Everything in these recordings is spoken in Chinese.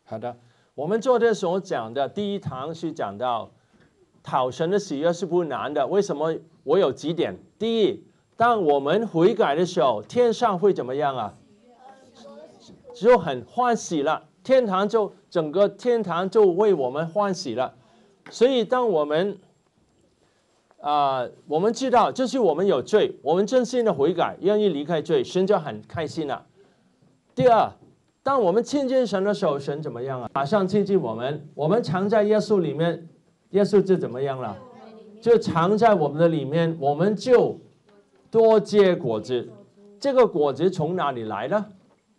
好的，我们昨天所讲的第一堂是讲到讨神的喜悦是不难的。为什么？我有几点。第一，当我们悔改的时候，天上会怎么样啊？就很欢喜了，整个天堂就为我们欢喜了。所以当我们知道就是我们有罪，我们真心的悔改，愿意离开罪，神就很开心了。第二，当我们亲近神的时候，神怎么样啊？马上亲近我们。我们藏在耶稣里面，耶稣就怎么样了？就藏在我们的里面，我们就多结果子。这个果子从哪里来呢？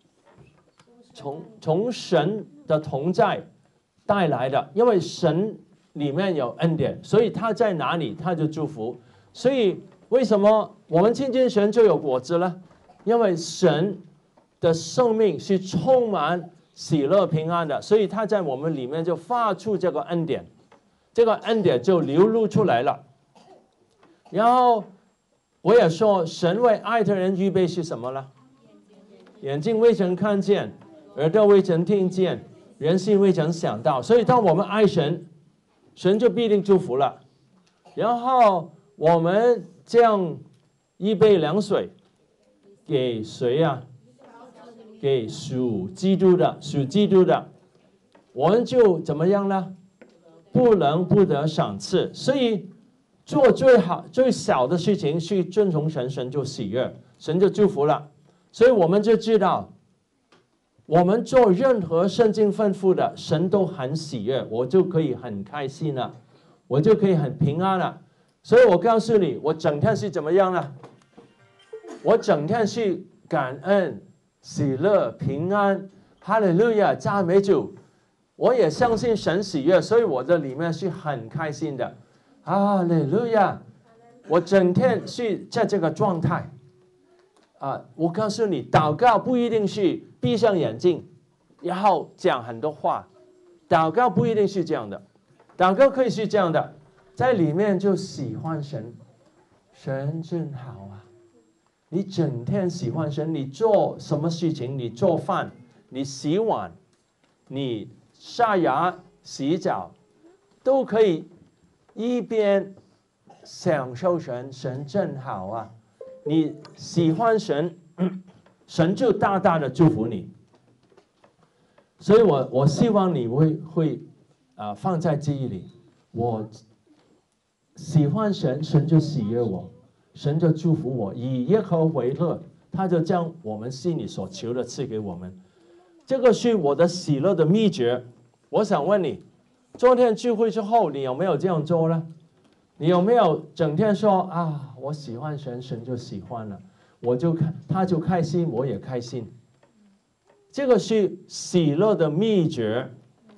从神的同在带来的。因为神里面有恩典，所以他在哪里他就祝福。所以为什么我们亲近神就有果子呢？因为神的生命是充满喜乐平安的，所以他在我们里面就发出这个恩典，这个恩典就流露出来了。然后我也说，神为爱的人预备是什么呢？眼睛未曾看见，耳朵未曾听见，人心未曾想到。所以当我们爱神，神就必定祝福了。然后我们这样预备凉水给谁啊？给属基督的，我们就怎么样呢？不能不得赏赐。所以做最小的事情去遵从神，神就喜悦，神就祝福了。所以我们就知道，我们做任何圣经吩咐的，神都很喜悦，我就可以很开心了，我就可以很平安了。所以我告诉你，我整天是怎么样呢？我整天是感恩、喜乐、平安，哈利路亚，赞美主。我也相信神喜悦，所以我的里面是很开心的，哈利路亚。我整天是在这个状态我告诉你，祷告不一定是闭上眼睛然后讲很多话，祷告不一定是这样的，祷告可以是这样的，在里面就喜欢神，神真好啊。你整天喜欢神，你做什么事情，你做饭，你洗碗，你刷牙洗澡，都可以一边享受神，神真好啊。你喜欢神，神就大大的祝福你。所以我希望你会放在记忆里，我喜欢神，神就喜悦我，神就祝福我，以耶和华为乐，他就将我们心里所求的赐给我们。这个是我的喜乐的秘诀。我想问你，昨天聚会之后，你有没有这样做呢？你有没有整天说我喜欢神，神就喜欢了，他就开心，我也开心。这个是喜乐的秘诀。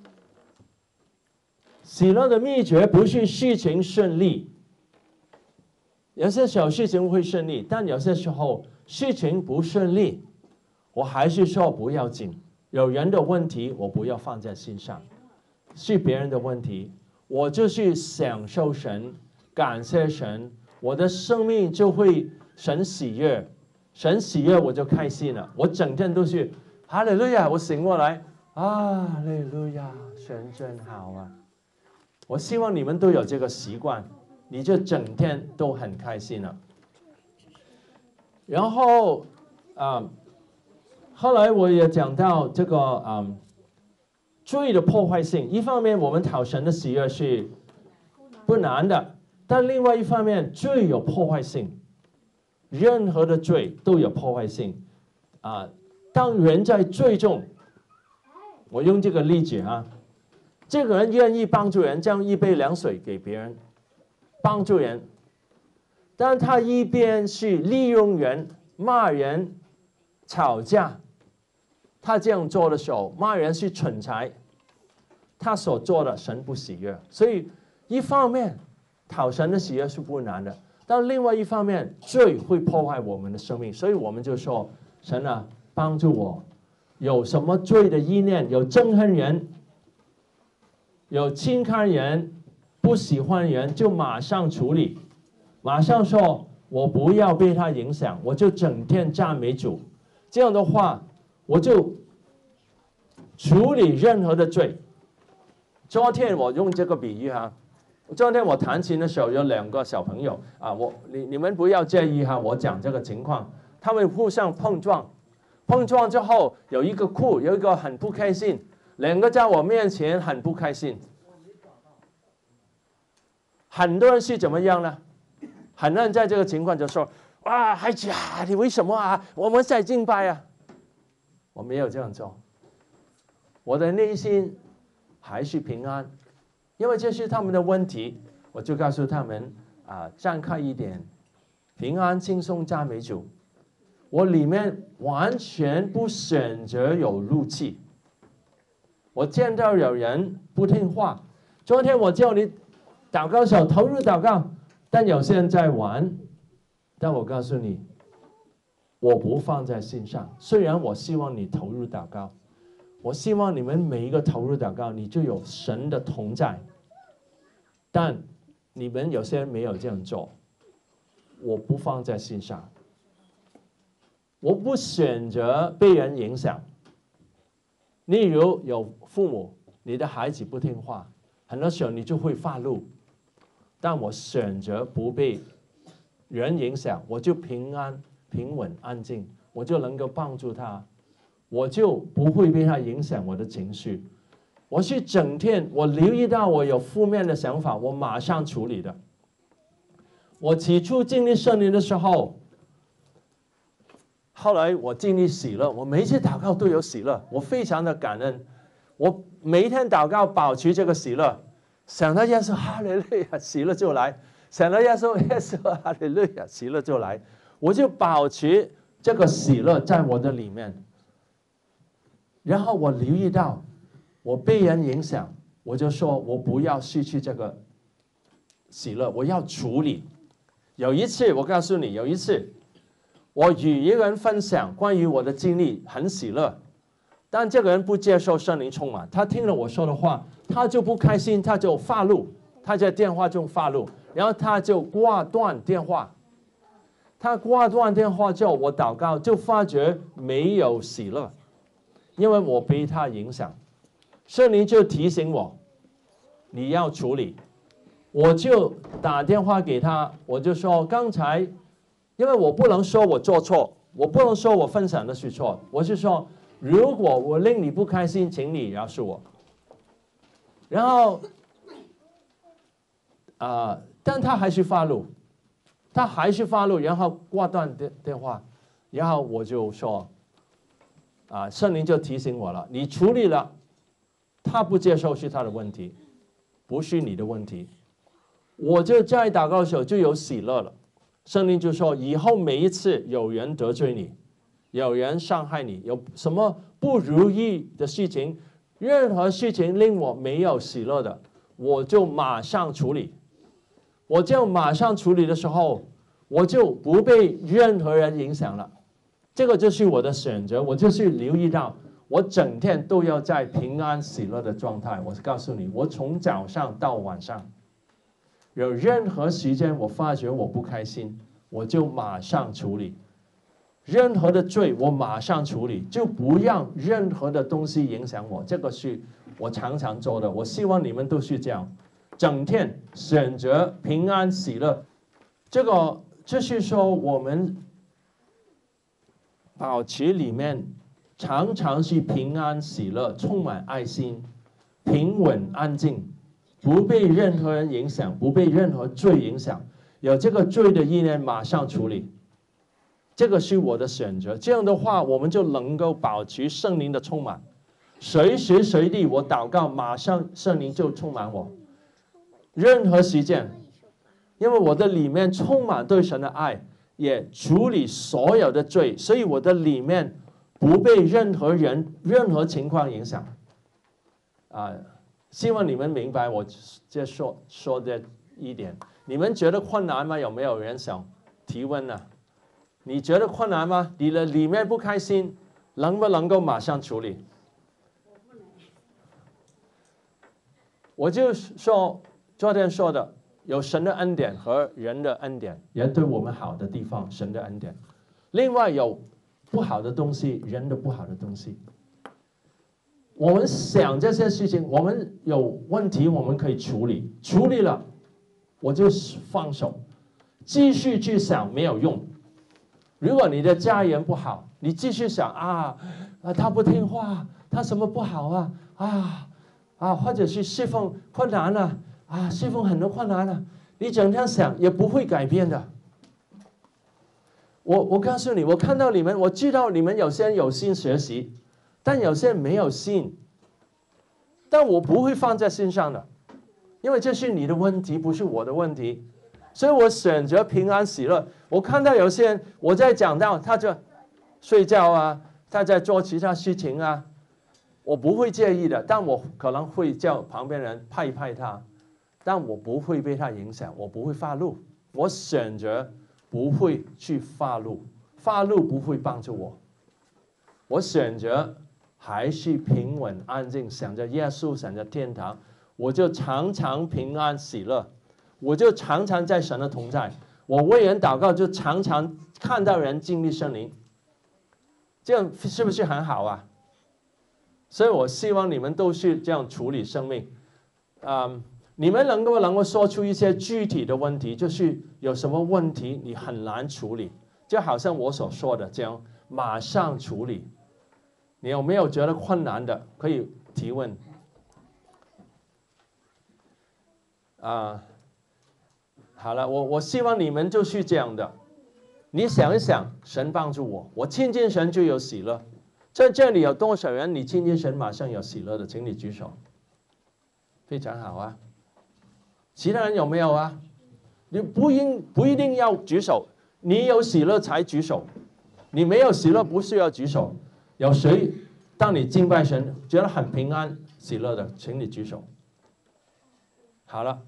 喜乐的秘诀不是事情顺利，有些小事情会顺利，但有些时候事情不顺利，我还是说不要紧。有人的问题我不要放在心上，是别人的问题，我就是享受神，感谢神，我的生命就会神喜悦，神喜悦我就开心了。我整天都是哈利路亚，我醒过来哈利路亚，神真好啊。我希望你们都有这个习惯，你就整天都很开心了。然后后来我也讲到这个罪的破坏性。一方面我们讨神的喜悦是不难的，但另外一方面罪有破坏性，任何的罪都有破坏性当人在罪中，我用这个例子这个人愿意帮助人，将一杯凉水给别人，帮助人，但他一边是利用人、骂人、吵架。他这样做的时候，骂人是蠢材，他所做的神不喜悦。所以一方面讨神的喜悦是不难的，但另外一方面罪会破坏我们的生命。所以我们就说，神啊，帮助我，有什么罪的意念，有憎恨人，有轻看人，不喜欢人，就马上处理，马上说我不要被他影响，我就整天赞美主。这样的话我就处理任何的罪。昨天我用这个比喻哈，昨天我弹琴的时候有2个小朋友啊，你们不要介意哈，我讲这个情况，他们互相碰撞之后有一个哭，有一个很不开心，2个在我面前很不开心。很多人是怎么样呢？很多人在这个情况就说：“哇，孩子啊，你为什么啊？我们在敬拜啊。”我没有这样做，我的内心还是平安，因为这是他们的问题，我就告诉他们站开一点，平安轻松赞美主。我里面完全不选择有怒气。我见到有人不听话，昨天我叫你祷告手投入祷告，但有些人在玩，但我告诉你，我不放在心上。虽然我希望你投入祷告，我希望你们每一个投入祷告，你就有神的同在。但你们有些人没有这样做，我不放在心上。我不选择被人影响。例如有父母，你的孩子不听话，很多时候你就会发怒。但我选择不被人影响，我就平安、平稳、安静，我就能够帮助他，我就不会被他影响我的情绪。我是整天，我留意到我有负面的想法，我马上处理的。我起初经历圣灵的时候，后来我经历喜乐，我每一次祷告都有喜乐，我非常的感恩。我每一天祷告保持这个喜乐。想到耶稣哈利路亚，喜乐就来；想到耶稣哈利路亚，喜乐就来。我就保持这个喜乐在我的里面。然后我留意到我被人影响，我就说我不要失去这个喜乐，我要处理。有一次我告诉你，有一次我与一个人分享关于我的经历，很喜乐。但这个人不接受圣灵充满，他听了我说的话，他就不开心，他就发怒，他在电话中发怒，然后他就挂断电话。他挂断电话之后，我祷告就发觉没有喜乐，因为我被他影响。圣灵就提醒我，你要处理。我就打电话给他，我就说刚才，因为我不能说我做错，我不能说我分享的是错，我是说，如果我令你不开心，请你饶恕我。然后，但他还是发怒，然后挂断电话，然后我就说，圣灵就提醒我了，你处理了，他不接受是他的问题，不是你的问题。我就在祷告的时候就有喜乐了，圣灵就说，以后每一次有人得罪你，有人伤害你，有什么不如意的事情，任何事情令我没有喜乐的，我就马上处理。我这样马上处理的时候，我就不被任何人影响了。这个就是我的选择，我就是留意到，我整天都要在平安喜乐的状态。我告诉你，我从早上到晚上，有任何时间我发觉我不开心，我就马上处理。任何的罪我马上处理，就不让任何的东西影响我。这个是我常常做的，我希望你们都是这样，整天选择平安喜乐。这是说我们保持里面常常是平安喜乐，充满爱心，平稳安静，不被任何人影响，不被任何罪影响。有这个罪的意念马上处理。这个是我的选择，这样的话，我们就能够保持圣灵的充满。随时随地我祷告，马上圣灵就充满我。任何时间，因为我的里面充满对神的爱，也处理所有的罪，所以我的里面不被任何人、任何情况影响。希望你们明白我这说的一点。你们觉得困难吗？有没有人想提问呢？你觉得困难吗？你的里面不开心，能不能够马上处理？我就说昨天说的，有神的恩典和人的恩典，人对我们好的地方，神的恩典。另外有不好的东西，人的不好的东西。 我们想这些事情，我们有问题我们可以处理，处理了我就放手，继续去想没有用。如果你的家人不好，你继续想他不听话，他什么不好或者是侍奉困难了侍奉很多困难了，你整天想也不会改变的。我告诉你，我看到你们，我知道你们有些人有心学习，但有些人没有心，但我不会放在心上的，因为这是你的问题，不是我的问题，所以我选择平安喜乐。我看到有些人，我在讲到他就睡觉他在做其他事情我不会介意的，但我可能会叫旁边人拍一拍他，但我不会被他影响，我不会发怒，我选择不会去发怒，发怒不会帮助我，我选择还是平稳安静，想着耶稣，想着天堂，我就常常平安喜乐，我就常常在神的同在，我为人祷告就常常看到人经历圣灵，这样是不是很好所以我希望你们都是这样处理生命。你们能够说出一些具体的问题，就是有什么问题你很难处理，就好像我所说的这样，马上处理。你有没有觉得困难的？可以提问。好了，我希望你们就是这样的。你想一想，神帮助我，我亲近神就有喜乐。在这里有多少人你亲近神马上有喜乐的？请你举手。非常好其他人有没有你不一定要举手，你有喜乐才举手，你没有喜乐不需要举手。有谁当你敬拜神觉得很平安喜乐的，请你举手。好了，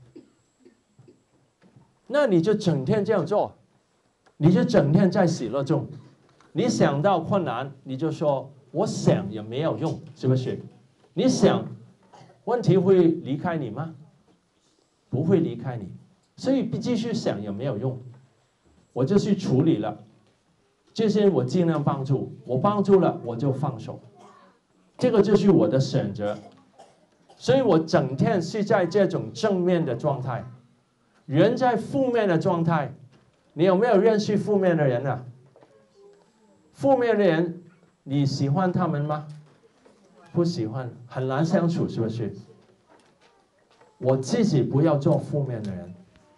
那你就整天这样做，你就整天在喜乐中。你想到困难，你就说我想也没有用，是不是？你想问题会离开你吗？不会离开你，所以继续想也没有用，我就去处理了。这些我尽量帮助，我帮助了我就放手，这个就是我的选择。所以我整天是在这种正面的状态。人在负面的状态，你有没有认识负面的人负面的人，你喜欢他们吗？不喜欢，很难相处，是不是？我自己不要做负面的人。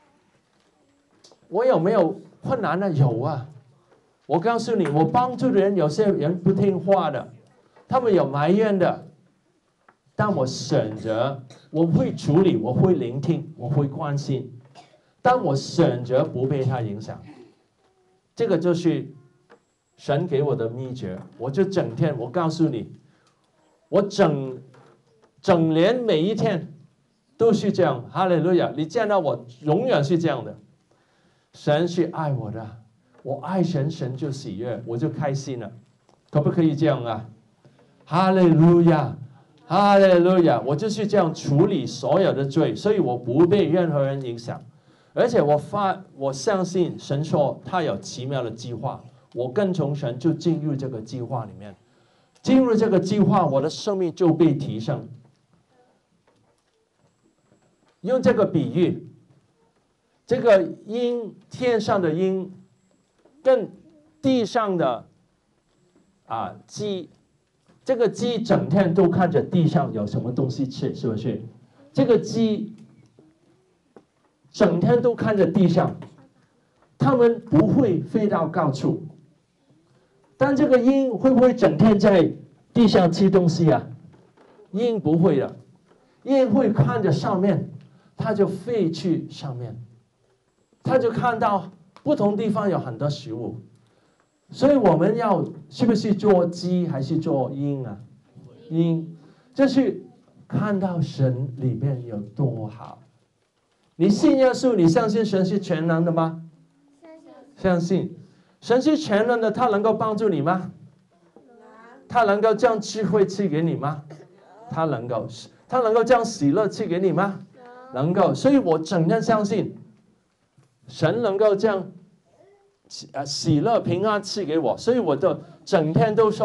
我有没有困难呢？有我告诉你，我帮助的人，有些人不听话的，他们有埋怨的，但我选择，我会处理，我会聆听，我会关心，但我选择不被他影响。这个就是神给我的秘诀。我就整天，我告诉你，我整年每一天都是这样。哈利路亚！你见到我永远是这样的。神是爱我的，我爱神，神就喜悦，我就开心了。可不可以这样哈利路亚，哈利路亚！我就是这样处理所有的罪，所以我不被任何人影响。而且我相信神说他有奇妙的计划，我跟从神就进入这个计划里面。进入这个计划，我的生命就被提升。用这个比喻，这个鹰，天上的鹰跟地上的鸡，这个鸡整天都看着地上有什么东西吃，是不是？这个鸡整天都看着地上，它们不会飞到高处。但这个鹰会不会整天在地上吃东西鹰不会的，鹰会看着上面，它就飞去上面，它就看到不同地方有很多食物。所以我们是不是做鸡还是做鹰鹰，就是看到神里面有多好。你信耶稣，你相信神是全能的吗？相信。神是全能的，他能够帮助你吗？他能够将智慧赐给你吗？他能够。他能够将喜乐赐给你吗？能够。所以我整天相信神能够将喜乐平安赐给我，所以我就整天都说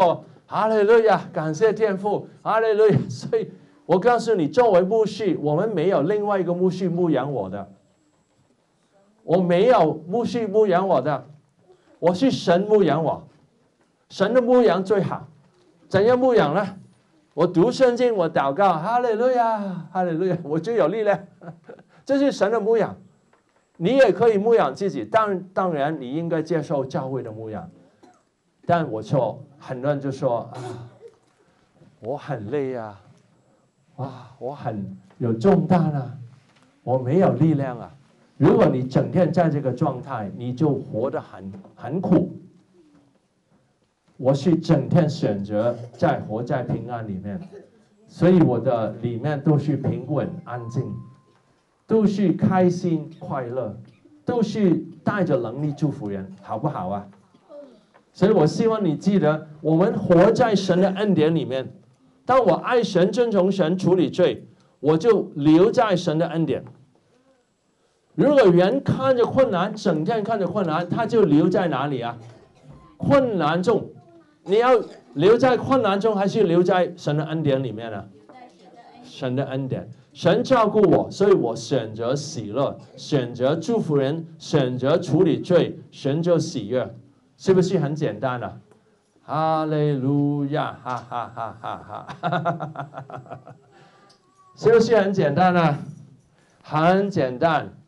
哈利路亚，感谢天父，哈利路亚。所以我告诉你，作为牧师，我们没有另外一个牧师牧养我的，我没有牧师牧养我的，我是神牧养我。神的牧养最好，怎样牧养呢？我读圣经，我祷告，哈利路亚，哈利路亚，我就有力量。这是神的牧养。你也可以牧养自己，当然你应该接受教会的牧养。但我说，很多人就说啊，我很累啊，我很有重担啊，我没有力量啊。如果你整天在这个状态，你就活得很苦。我是整天选择活在平安里面，所以我的里面都是平稳安静，都是开心快乐，都是带着能力祝福人，好不好啊？所以我希望你记得，我们活在神的恩典里面。当我爱神、遵从神、处理罪，我就留在神的恩典。如果人看着困难，整天看着困难，他就留在哪里啊？困难中。你要留在困难中，还是留在神的恩典里面呢？神的恩典，神照顾我，所以我选择喜乐，选择祝福人，选择处理罪，神就喜悦，是不是很简单啊？哈利路亚，哈哈哈哈哈！是不是很简单啊？很简单。